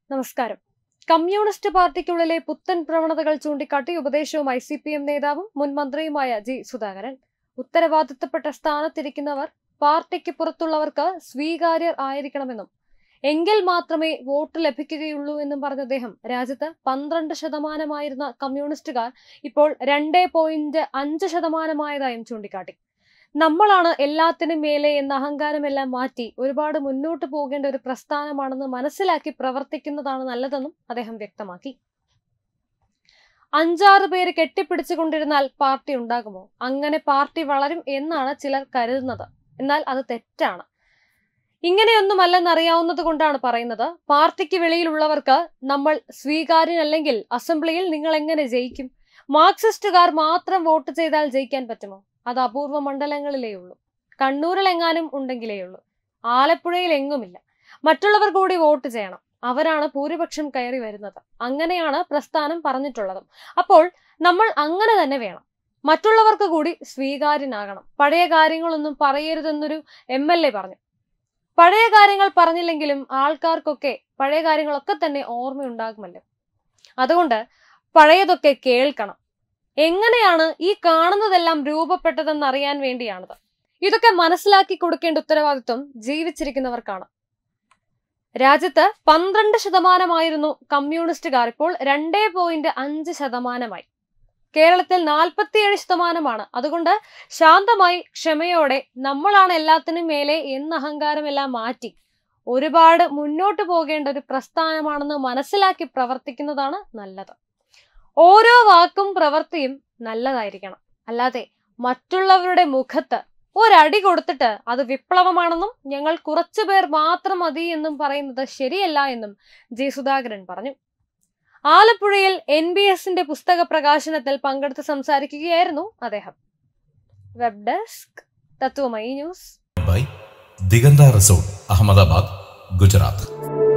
നമസ്കാരം. കമ്മ്യൂണിസ്റ്റ് പാർട്ടിക്കുള്ളിലെ പുത്തൻ പ്രവണതകൾ ചൂണ്ടിക്കാട്ടി ഉപദേശവുമായി CPM നേതാവും മുൻ മന്ത്രിയുമായ G. സുധാകരൻ. ഉത്തരവാദിത്തപ്പെട്ട സ്ഥാനത്തിരിക്കുന്നവർ പാർട്ടിക്ക് പുറത്തുള്ളവർക്ക് സ്വീകാര്യർ ആയിരിക്കണമെന്നും എങ്കിൽ മാത്രമേ വോട്ട് ലഭിക്കുകയുള്ളൂ എന്നും പറഞ്ഞ അദ്ദേഹം രാജ്യത്ത് 12% കമ്മ്യൂണിസ്റ്റുകാർ ഇപ്പോൾ 2.5% ചൂണ്ടിക്കാട്ടി. നമ്മളാണ് എല്ലാത്തിനും മേലെ എന്ന അഹങ്കാരമെല്ലാം മാറ്റി ഒരുപാട് മുന്നോട്ട് പോകേണ്ട ഒരു പ്രസ്ഥാനമാണെന്ന് മനസ്സിലാക്കി പ്രവർത്തിക്കുന്നതാണ് നല്ലതെന്നും അദ്ദേഹം വ്യക്തമാക്കി. 5-6 പേര് കെട്ടിപ്പിടിച്ചുകൊണ്ടിരുന്നാൽ പാർട്ടി ഉണ്ടാകുമോ? അങ്ങനെ പാർട്ടി വളരും എന്നാണ് ചിലർ കരുതുന്നത്. എന്നാൽ അത് തെറ്റാണ്. ഇങ്ങനെയൊന്നുമല്ലെന്നറിയാവുന്നത് കൊണ്ടാണ് പറയുന്നത്. പാർട്ടിക്ക് വെളിയിലുള്ളവർക്ക് നമ്മൾ സ്വീകാര്യനല്ലെങ്കിൽ അസംബ്ലിയിൽ നിങ്ങൾ എങ്ങനെ ജയിക്കും? മാർക്സിസ്റ്റുകാർ മാത്രം വോട്ട് ചെയ്താൽ ജയിക്കാൻ പറ്റുമോ? അത് അപൂർവ മണ്ഡലങ്ങളിലേ ഉള്ളൂ. കണ്ണൂരിലെങ്ങാനും ഉണ്ടെങ്കിലേ ഉള്ളൂ. ആലപ്പുഴയിൽ എങ്ങുമില്ല. മറ്റുള്ളവർ കൂടി വോട്ട് ചെയ്യണം. അവരാണ് ഭൂരിപക്ഷം കയറി വരുന്നത്. അങ്ങനെയാണ് പ്രസ്ഥാനം പറഞ്ഞിട്ടുള്ളതും. അപ്പോൾ നമ്മൾ അങ്ങനെ തന്നെ വേണം. മറ്റുള്ളവർക്ക് കൂടി സ്വീകാര്യനാകണം. പഴയ കാര്യങ്ങളൊന്നും പറയരുതെന്നൊരു MLA പറഞ്ഞു. പഴയ കാര്യങ്ങൾ പറഞ്ഞില്ലെങ്കിലും ആൾക്കാർക്കൊക്കെ പഴയ കാര്യങ്ങളൊക്കെ തന്നെ ഓർമ്മയുണ്ടാകുമല്ലോ. അതുകൊണ്ട് പഴയതൊക്കെ കേൾക്കണം. എങ്ങനെയാണ് ഈ കാണുന്നതെല്ലാം രൂപപ്പെട്ടതെന്ന് അറിയാൻ വേണ്ടിയാണത്. ഇതൊക്കെ മനസ്സിലാക്കി കൊടുക്കേണ്ട ഉത്തരവാദിത്വം ജീവിച്ചിരിക്കുന്നവർക്കാണ്. രാജ്യത്ത് 12% കമ്മ്യൂണിസ്റ്റുകാർ ഇപ്പോൾ 2.5%. കേരളത്തിൽ 47%. അതുകൊണ്ട് ശാന്തമായി ക്ഷമയോടെ നമ്മളാണ് എല്ലാത്തിനും മേലെ എന്ന അഹങ്കാരമെല്ലാം മാറ്റി ഒരുപാട് മുന്നോട്ട് പോകേണ്ട ഒരു പ്രസ്ഥാനമാണെന്ന് മനസ്സിലാക്കി പ്രവർത്തിക്കുന്നതാണ് നല്ലത്. ഓരോ വാക്കും പ്രവൃത്തിയും നല്ലതായിരിക്കണം. അല്ലാതെ മറ്റുള്ളവരുടെ മുഖത്ത് ഒരടി കൊടുത്തിട്ട് അത് വിപ്ലവമാണെന്നും ഞങ്ങൾ കുറച്ചുപേർ മാത്രം മതി എന്നും പറയുന്നത് ശരിയല്ല എന്നും G. സുധാകരൻ പറഞ്ഞു. ആലപ്പുഴയിൽ NBSന്റെ പുസ്തക പ്രകാശനത്തിൽ പങ്കെടുത്ത് സംസാരിക്കുകയായിരുന്നു അദ്ദേഹം. Web desk Tattvamayi news. Diganta resort, Ahmedabad, Gujarat.